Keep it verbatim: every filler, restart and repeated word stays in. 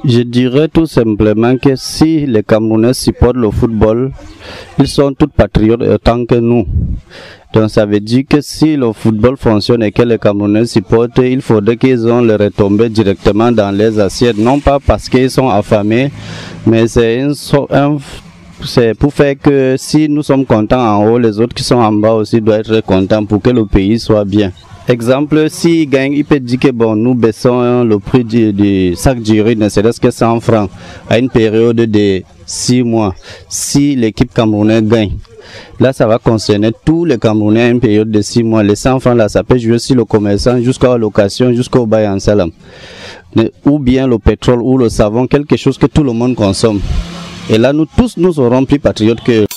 Je dirais tout simplement que si les Camerounais supportent le football, ils sont tous patriotes autant que nous. Donc ça veut dire que si le football fonctionne et que les Camerounais supportent, il faudrait qu'ils ont les retombées directement dans les assiettes. Non pas parce qu'ils sont affamés, mais c'est un, un c'est pour faire que si nous sommes contents en haut, les autres qui sont en bas aussi doivent être contents pour que le pays soit bien. Exemple, s'il gagne, il peut dire que bon, nous baissons le prix du, du sac d'urine, ne serait-ce que cent francs, à une période de six mois. Si l'équipe camerounaise gagne, là, ça va concerner tous les Camerounais à une période de six mois. Les cent francs, là, ça peut jouer sur le commerçant jusqu'à la location, jusqu'au bail en salam. Ou bien le pétrole ou le savon, quelque chose que tout le monde consomme. Et là, nous tous, nous serons plus patriotes que...